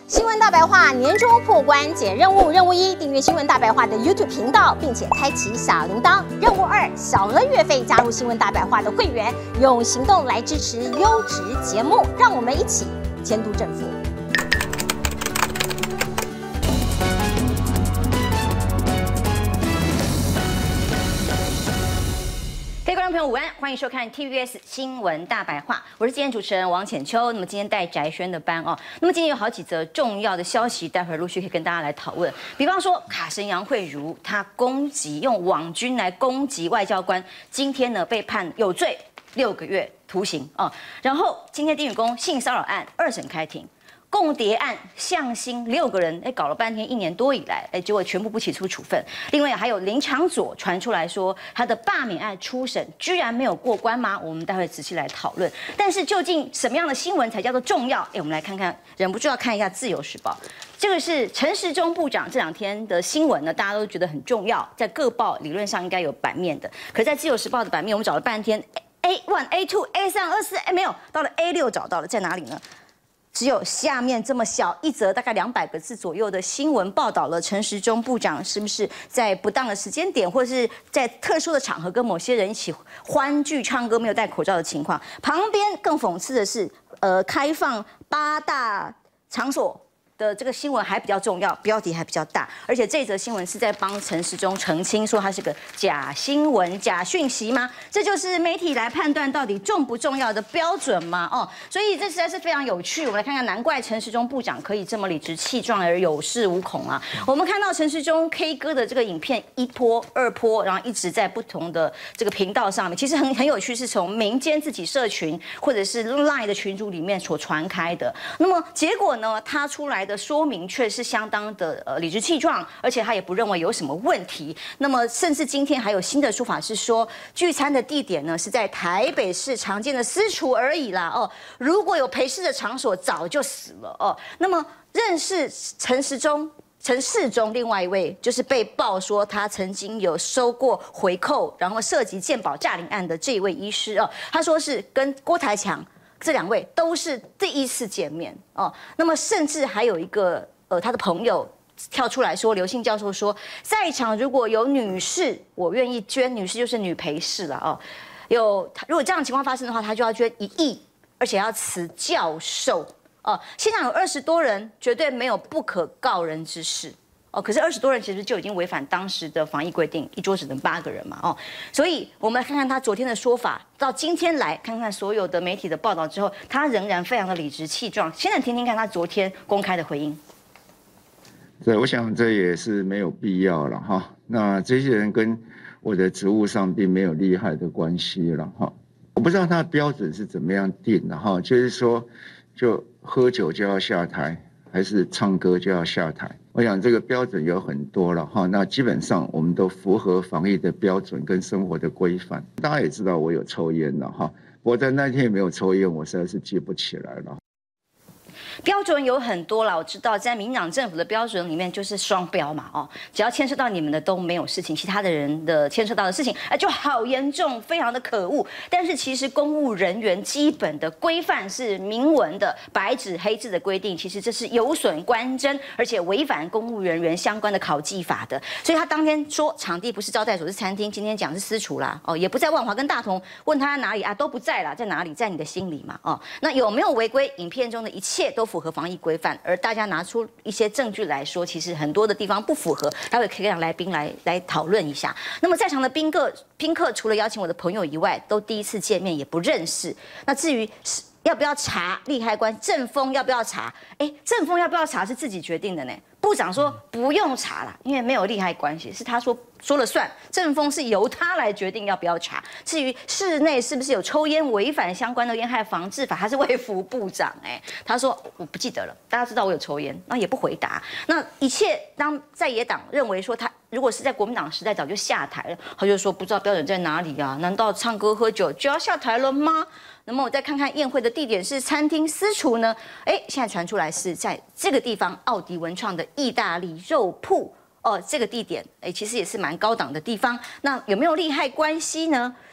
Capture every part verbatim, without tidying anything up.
新闻大白话年终破关解任务，任务一：订阅新闻大白话的 YouTube 频道，并且开启小铃铛；任务二：小额月费加入新闻大白话的会员，用行动来支持优质节目，让我们一起监督政府。 各位观众朋友，午安，欢迎收看 T V B S 新闻大白话，我是今天主持人王浅秋。那么今天带翟轩的班哦，那么今天有好几则重要的消息，待会儿陆续可以跟大家来讨论。比方说，卡神杨惠如她攻击用网军来攻击外交官，今天呢被判有罪六个月徒刑哦。然后今天丁宇公性骚扰案二审开庭。 共谍案向心六个人，哎，搞了半天，一年多以来，哎，结果全部不起诉处分。另外还有林昶佐传出来说，他的罢免案初审居然没有过关吗？我们待会仔细来讨论。但是究竟什么样的新闻才叫做重要？哎，我们来看看，忍不住要看一下《自由时报》，这个是陈时中部长这两天的新闻呢，大家都觉得很重要，在各报理论上应该有版面的，可是在《自由时报》的版面，我们找了半天 ，A one、A two、A 三、二四，哎，没有，到了 A 六找到了，在哪里呢？ 只有下面这么小一则，大概两百个字左右的新闻报道了陈时中部长是不是在不当的时间点，或者是在特殊的场合跟某些人一起欢聚唱歌，没有戴口罩的情况。旁边更讽刺的是，呃，开放八大场所。 的这个新闻还比较重要，标题还比较大，而且这则新闻是在帮陈时中澄清，说它是个假新闻、假讯息吗？这就是媒体来判断到底重不重要的标准吗？哦，所以这实在是非常有趣。我们来看看，难怪陈时中部长可以这么理直气壮而有恃无恐啊！我们看到陈时中 K 歌的这个影片一波、二波，然后一直在不同的这个频道上面，其实很很有趣，是从民间自己社群或者是 Line 的群组里面所传开的。那么结果呢，他出来 的说明却是相当的呃理直气壮，而且他也不认为有什么问题。那么，甚至今天还有新的说法是说，聚餐的地点呢是在台北市常见的私厨而已啦。哦，如果有陪侍的场所，早就死了哦。那么，认识陈时中。 陈世忠，另外一位就是被曝说他曾经有收过回扣，然后涉及健保诈领案的这一位医师哦，他说是跟郭台强。 这两位都是第一次见面哦，那么甚至还有一个呃，他的朋友跳出来说，刘姓教授说，在场如果有女士，我愿意捐，女士就是女陪侍了哦。有如果这样的情况发生的话，他就要捐一亿，而且要辞教授哦。现场有二十多人，绝对没有不可告人之事。 哦，可是二十多人其实就已经违反当时的防疫规定，一桌只能八个人嘛，哦，所以我们来看看他昨天的说法，到今天来看看所有的媒体的报道之后，他仍然非常的理直气壮。现在听听看他昨天公开的回应。 对，我想这也是没有必要了哈。那这些人跟我的职务上并没有利害的关系了哈。我不知道他的标准是怎么样定的哈，就是说，就喝酒就要下台，还是唱歌就要下台？ 我想这个标准有很多了哈，那基本上我们都符合防疫的标准跟生活的规范。大家也知道我有抽烟了哈，我在那天也没有抽烟，我实在是记不起来了。 标准有很多啦，我知道在民进党政府的标准里面就是双标嘛，哦，只要牵涉到你们的都没有事情，其他的人的牵涉到的事情，哎，就好严重，非常的可恶。但是其实公务人员基本的规范是明文的，白纸黑字的规定，其实这是有损官箴，而且违反公务人员相关的考绩法的。所以他当天说场地不是招待所是餐厅，今天讲是私厨啦，哦，也不在万华跟大同，问他哪里啊，都不在啦，在哪里？在你的心里嘛，哦，那有没有违规？影片中的一切都符合防疫规范，而大家拿出一些证据来说，其实很多的地方不符合，待会可以让来宾来来讨论一下。那么在场的宾客宾客除了邀请我的朋友以外，都第一次见面，也不认识。那至于要不要查利害关，正风要不要查？哎，正风要不要查是自己决定的呢？部长说不用查啦，因为没有利害关系，是他说说了算。正风是由他来决定要不要查。至于室内是不是有抽烟违反相关的烟害防治法，他是卫福部长哎，他说我不记得了，大家知道我有抽烟，那也不回答。那一切当在野党认为说他如果是在国民党时代早就下台了，他就说不知道标准在哪里啊？难道唱歌喝酒就要下台了吗？那么我再看看宴会的地点是餐厅私厨呢？哎，现在传出来是在这个地方奥迪文创的意大利肉铺哦，这个地点哎，其实也是蛮高档的地方。那有没有利害关系呢？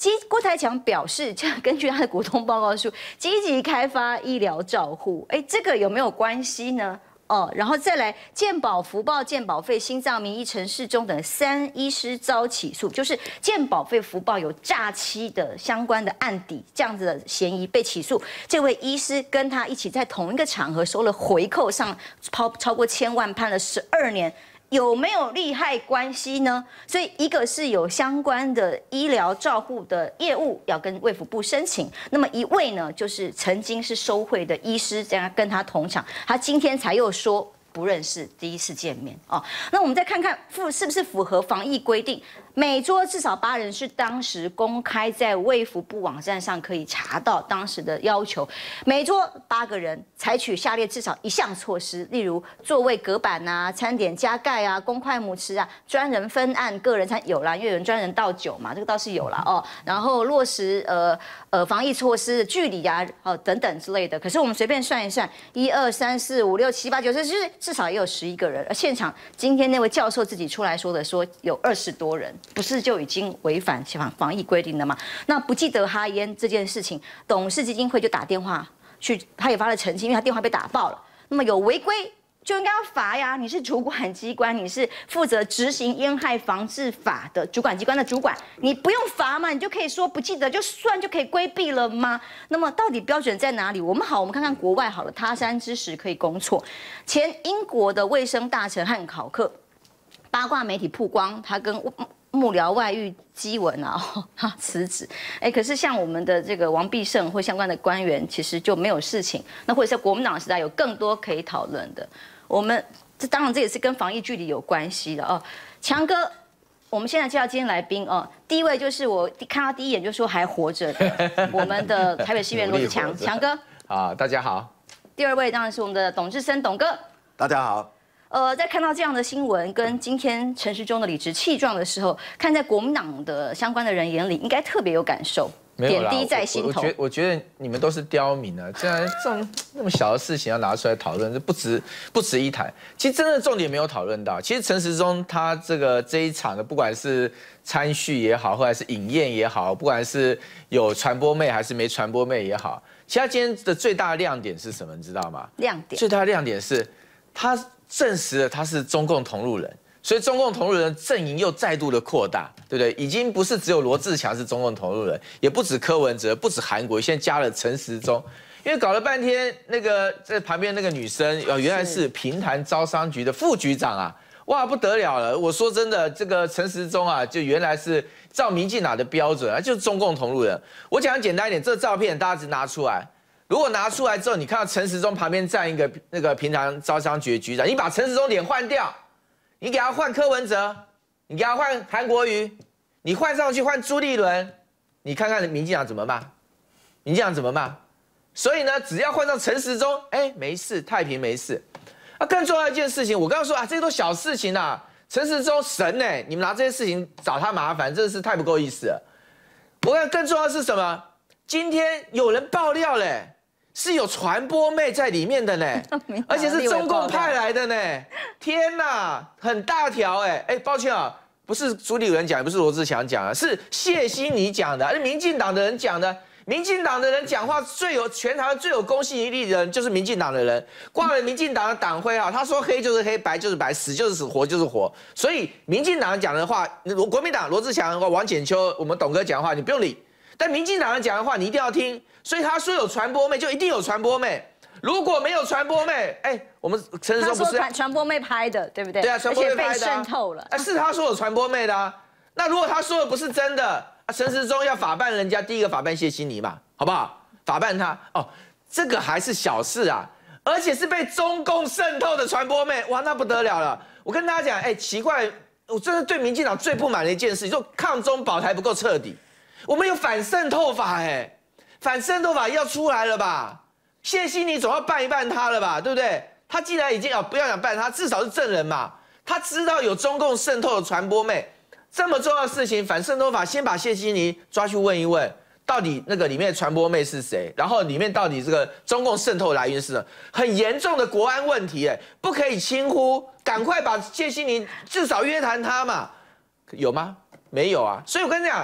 积郭台强表示，根据他的股东报告书，积极开发医疗照护，哎，这个有没有关系呢？哦，然后再来，健保、福报、健保费、心脏名医陈世忠等三医师遭起诉，就是健保费、福报有诈欺的相关的案底，这样子的嫌疑被起诉。这位医师跟他一起在同一个场合收了回扣，上超超过千万，判了十二年。有没有利害关系呢？所以一个是有相关的医疗照护的业务要跟卫福部申请，那么一位呢，就是曾经是收贿的医师，这样跟他同场，他今天才又说不认识，第一次见面哦。那我们再看看符是不是符合防疫规定？每桌至少八人是当时公开在卫福部网站上可以查到当时的要求，每桌八个人，采取下列至少一项措施，例如座位隔板啊、餐点加盖啊、公筷母匙啊、专人分案、个人餐有啦，因为有人专人倒酒嘛，这个倒是有啦哦。然后落实呃呃防疫措施的距离啊、哦等等之类的。可是我们随便算一算，一二三四五六七八九十，就是至少也有十一个人。而现场今天那位教授自己出来说的，说有二十多人。不是就已经违反防防疫规定了吗？那不记得哈烟这件事情，董事基金会就打电话去，他也发了澄清，因为他电话被打爆了。那么有违规就应该要罚呀！你是主管机关，你是负责执行烟害防治法的主管机关的主管，你不用罚嘛？你就可以说不记得就算就可以规避了吗？那么到底标准在哪里？我们好，我们看看国外好了，他山之石可以攻错。前英国的卫生大臣汉考克。八卦媒体曝光，他跟幕僚外遇基闻啊，他辞职。哎，可是像我们的这个王必胜或相关的官员，其实就没有事情。那或者在国民党时代有更多可以讨论的。我们这当然这也是跟防疫距离有关系的哦。强哥，我们现在介绍今天来宾哦，第一位就是我看到第一眼就说还活着的，我们的台北市议员罗志强，强哥。 好，大家好。 第二位当然是我们的董志森，董哥。 大家好。 呃，在看到这样的新闻跟今天陈时中的理直气壮的时候，看在国民党的相关的人眼里，应该特别有感受，点滴在心头。 我觉我觉得你们都是刁民啊，这样这种那么小的事情要拿出来讨论，这不值不值一谈。其实真正的重点没有讨论到，其实陈时中他这个这一场的，不管是参叙也好，或者是饮宴也好，不管是有传播妹还是没传播妹也好，其实他今天的最大的亮点是什么？你知道吗？ 亮点最大的亮点是他证实了他是中共同路人，所以中共同路人阵营又再度的扩大，对不对？已经不是只有罗志强是中共同路人，也不止柯文哲，不止韩国，现在加了陈时中。因为搞了半天，那个在旁边那个女生，哦，原来是平潭招商局的副局长啊！哇，不得了了！我说真的，这个陈时中啊，就原来是照民进党的标准啊，就是中共同路人。我讲简单一点，这照片大家只拿出来。如果拿出来之后，你看到陈时中旁边站一个那个平潭招商局的局长，你把陈时中脸换掉，你给他换柯文哲，你给他换韩国瑜，你换上去换朱立伦，你看看民进党怎么骂？民进党怎么骂？所以呢，只要换上陈时中，哎，没事，太平没事。啊，更重要一件事情，我刚刚说啊，这些都小事情啊。陈时中神哎、欸，你们拿这些事情找他麻烦，真的是太不够意思了。我看更重要的是什么？今天有人爆料嘞、欸。是有传播妹在里面的呢，而且是中共派来的呢。天哪，很大条哎哎，抱歉啊，不是朱立伦讲，也不是罗志强讲的，是谢欣妮讲的，是民进党的人讲的。民进党的人讲话最有全台湾最有公信力的人就是民进党的人，挂了民进党的党徽啊，他说黑就是黑，白就是白，死就是死，活就是活。所以民进党讲的话，国民党罗志强、王浅秋、我们董哥讲的话，你不用理。但民进党人讲的话，你一定要听。所以他说有传播妹，就一定有传播妹。如果没有传播妹，哎，我们陈时中不是传传播妹拍的，对不对？ 对啊，传播妹拍的、啊， 而且被渗透了。 哎，是他说有传播妹的啊。那如果他说的不是真的，啊，陈时中要法办人家，第一个法办谢欣妮嘛，好不好？法办他哦，这个还是小事啊，而且是被中共渗透的传播妹，哇，那不得了了。我跟大家讲，哎，奇怪，我真的对民进党最不满的一件事，就抗中保台不够彻底。我们有反渗透法，哎。反渗透法要出来了吧？谢欣妮总要办一办他了吧，对不对？他既然已经啊，不要讲办他，至少是证人嘛。他知道有中共渗透的传播妹，这么重要的事情，反渗透法先把谢欣妮抓去问一问，到底那个里面的传播妹是谁？然后里面到底这个中共渗透来源是什么？很严重的国安问题，哎，不可以轻忽，赶快把谢欣妮至少约谈他嘛。有吗？没有啊。所以我跟你讲。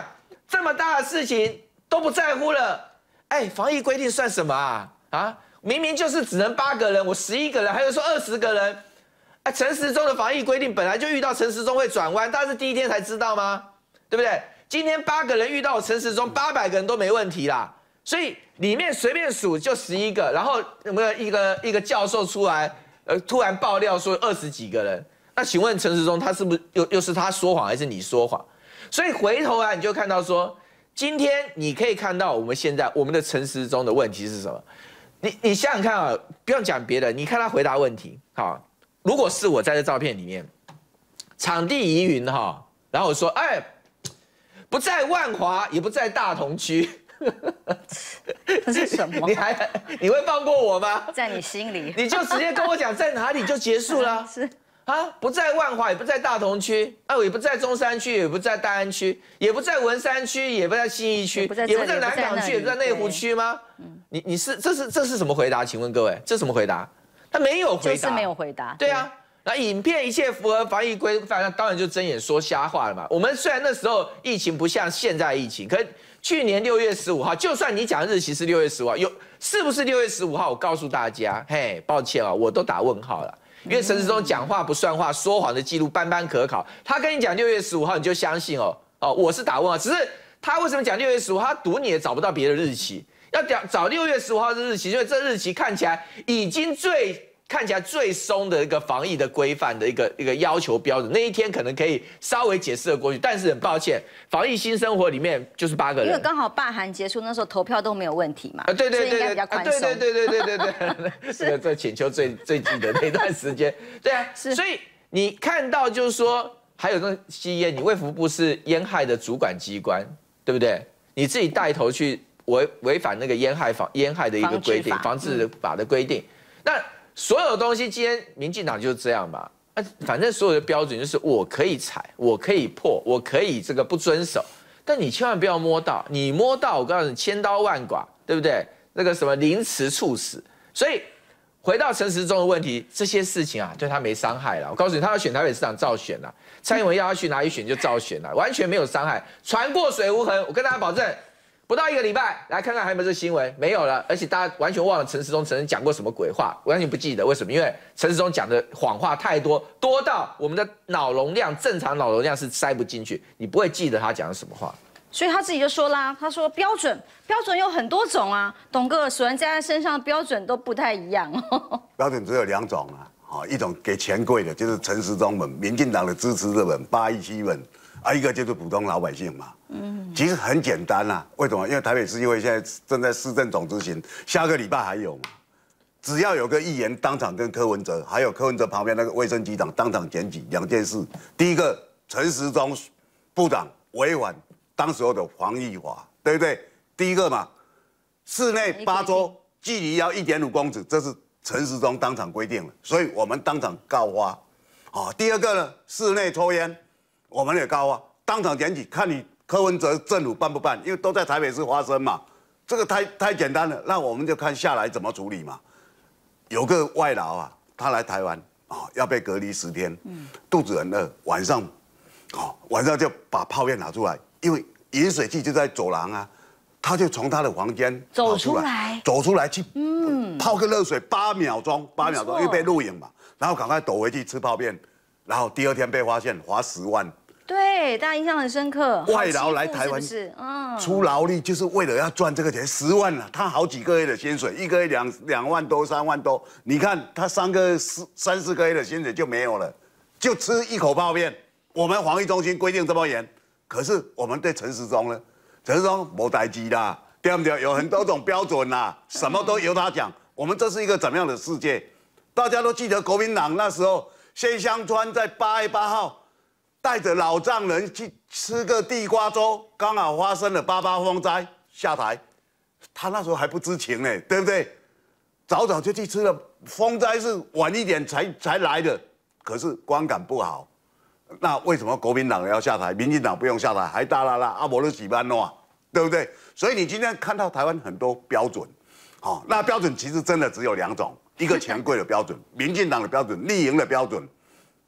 这么大的事情都不在乎了。哎，防疫规定算什么啊？啊，明明就是只能八个人，我十一个人，还有说二十个人。哎，陈时中的防疫规定本来就遇到陈时中会转弯，大家是第一天才知道吗？对不对？今天八个人遇到陈时中，八百个人都没问题啦。所以里面随便数就十一个，然后有没有一个一个教授出来，呃，突然爆料说二十几个人？那请问陈时中他是不是又又是他说谎还是你说谎？所以回头来你就看到说。今天你可以看到我们现在我们的陈时中的问题是什么？你你想想看啊，不用讲别的，你看他回答问题，好，如果是我在这照片里面，场地疑云哈，然后我说，哎，不在万华，也不在大同区， 这是什么？ 你还你会放过我吗？ 在你心里， 你就直接跟我讲在哪里就结束了。 是。 啊，不在万华，也不在大同区，啊，也不在中山区，也不在大安区，也不在文山区，也不在信义区，也不在南港区，也不在内湖区吗？你你是这是这是什么回答？请问各位，这是什么回答？他没有回答， 就是没有回答。 对啊，那影片一切符合防疫规范，那当然就睁眼说瞎话了嘛。我们虽然那时候疫情不像现在疫情，可去年六月十五号，就算你讲日期是六月十五号，有是不是六月十五号？我告诉大家，嘿，抱歉啊，我都打问号了。因为陈时中讲话不算话，说谎的记录斑斑可考。他跟你讲六月十五号，你就相信哦哦，我是打问号。只是他为什么讲六月十五号？他赌你也找不到别的日期，要找找六月十五号的日期，因为这日期看起来已经最看起来最松的一个防疫的规范的一个一个要求标准。那一天可能可以稍微解释得过去，但是很抱歉，防疫新生活里面就是八个人， 因为刚好罢韩结束，那时候投票都没有问题嘛， 啊，对对对对， 啊， 对对对对对对对，这个这浅秋最最记得那段时间，对啊，所以你看到就是说，还有那吸烟，你卫福部是烟害的主管机关，对不对？你自己带头去违违反那个烟害防烟害的一个规定，防治法的规定，那所有东西，今天民进党就是这样吧？啊，反正所有的标准就是我可以踩，我可以破，我可以这个不遵守。但你千万不要摸到，你摸到，我告诉你，千刀万剐，对不对？那个什么凌迟处死。所以回到陈时中的问题，这些事情啊，对他没伤害了。我告诉你，他要选台北市长照选了，蔡英文要他去哪里选就照选了，完全没有伤害，船过水无痕。我跟大家保证。不到一个礼拜，来看看还有没有这新闻，没有了，而且大家完全忘了陈时中曾经讲过什么鬼话，完全不记得。为什么？因为陈时中讲的谎话太多，多到我们的脑容量正常脑容量是塞不进去，你不会记得他讲的什么话。 所以他自己就说啦，他说标准标准有很多种啊，董哥锁人在他身上的标准都不太一样哦。 标准只有两种啊，好，一种给钱贵的，就是陈时中们、民进党的支持者们、八一七们。啊，一个就是普通老百姓嘛，嗯，其实很简单啦、啊。为什么？因为台北市议会现在正在市政总执行，下个礼拜还有嘛。只要有个议员当场跟柯文哲，还有柯文哲旁边那个卫生局长当场检举两件事。第一个，陈时中部长违反当时候的防疫法，对不对？第一个嘛，室内八桌距离要一点五公尺，这是陈时中当场规定了，所以我们当场告发。啊，第二个呢，室内抽烟。我们也告啊，当场检举，看你柯文哲政府办不办，因为都在台北市发生嘛，这个太太简单了，那我们就看下来怎么处理嘛。有个外劳啊，他来台湾啊、哦，要被隔离十天，嗯，肚子很饿，晚上，哦，晚上就把泡面拿出来，因为饮水器就在走廊啊，他就从他的房间走出来， 走出来去，嗯，泡个热水八秒钟，八秒钟，因为被录影嘛，然后赶快躲回去吃泡面。然后第二天被发现，罚十万。 对，大家印象很深刻。 外劳来台湾， 是嗯， 出劳力就是为了要赚这个钱，十万啊，他好几个月的薪水，一个月两两万多、三万多。你看他三个四三四个月的薪水就没有了，就吃一口泡面。我们防疫中心规定这么严，可是我们对陈时中呢，陈时中没代志啦，对不对？有很多种标准啦，什么都由他讲。我们这是一个怎么样的世界？大家都记得国民党那时候。谢香川在八月八号带着老丈人去吃个地瓜粥，刚好发生了八八风灾下台，他那时候还不知情呢，对不对？早早就去吃了，风灾是晚一点才才来的，可是观感不好。那为什么国民党要下台，民进党不用下台，还大啦啦阿伯勒几班诺，对不对？所以你今天看到台湾很多标准，好、哦，那标准其实真的只有两种。一个钱柜的标准，民进党的标准，绿营的标准。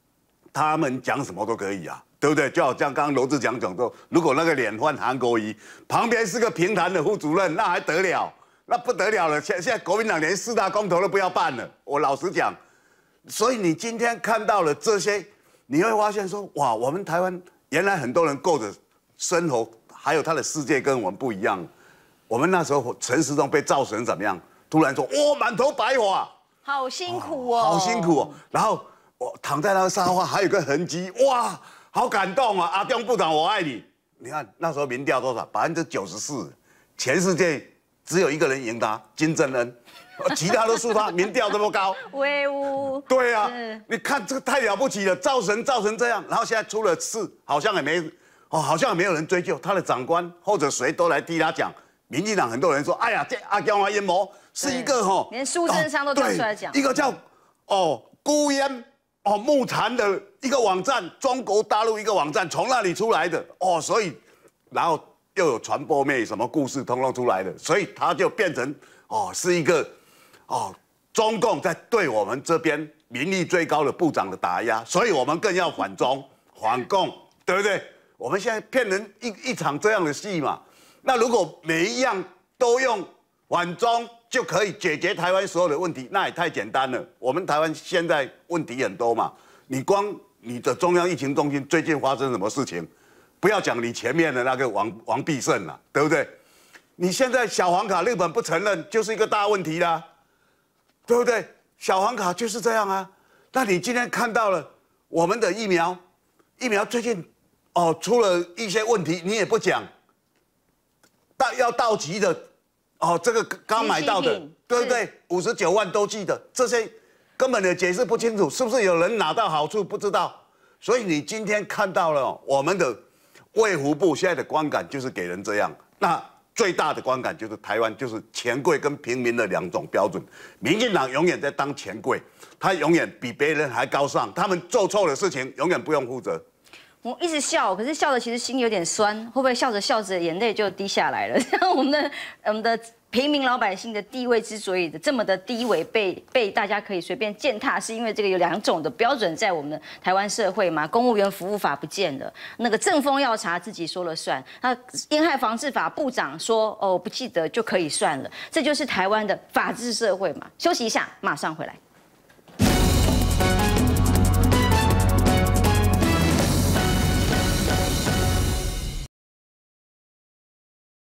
他们讲什么都可以啊，对不对？就好像刚刚罗志祥讲说，如果那个脸换韩国瑜，旁边是个平潭的副主任，那还得了？那不得了了！现现在国民党连四大公投都不要办了。我老实讲，所以你今天看到了这些，你会发现说，哇，我们台湾原来很多人过的生活，还有他的世界跟我们不一样。我们那时候陈时中被造成怎么样？突然说，哇，满头白发， 好辛苦哦， 好辛苦哦。然后我躺在那个沙发，还有个痕迹，哇，好感动啊！阿中部长，我爱你。你看那时候民调多少？百分之九十四，全世界只有一个人赢他，金正恩，其他都输他，民调这么高， 威武。 对啊，你看这个太了不起了，造神造成这样，然后现在出了事，好像也没哦，好像也没有人追究他的长官或者谁都来替他讲。民进党很多人说，哎呀，这阿中啊阴谋是一个吼， 连苏贞昌都跳出来讲， 一个叫哦孤烟哦木禅的一个网站，中国大陆一个网站从那里出来的哦，所以然后又有传播妹什么故事通通出来的，所以他就变成哦是一个哦中共在对我们这边民力最高的部长的打压，所以我们更要反中反共，对不对？我们现在骗人一一场这样的戏嘛。那如果每一样都用反中就可以解决台湾所有的问题，那也太简单了。我们台湾现在问题很多嘛，你光你的中央疫情中心最近发生什么事情，不要讲你前面的那个王王必胜了，对不对？你现在小黄卡日本不承认，就是一个大问题啦，对不对？小黄卡就是这样啊。那你今天看到了我们的疫苗，疫苗最近哦出了一些问题，你也不讲。到要到期的，哦，这个刚买到的，对不对？五十九万都记得，这些根本也解释不清楚，是不是有人拿到好处不知道？所以你今天看到了我们的卫福部现在的观感就是给人这样，那最大的观感就是台湾就是钱柜跟平民的两种标准，民进党永远在当钱柜，他永远比别人还高尚，他们做错的事情永远不用负责。 我一直笑，可是笑的其实心有点酸，会不会笑着笑着眼泪就滴下来了？像我们的我们的平民老百姓的地位之所以这么的低微，被被大家可以随便践踏，是因为这个有两种的标准在我们的台湾社会嘛。公务员服务法不见了，那个政风要查自己说了算，那烟害防治法部长说哦不记得就可以算了，这就是台湾的法治社会嘛。休息一下，马上回来。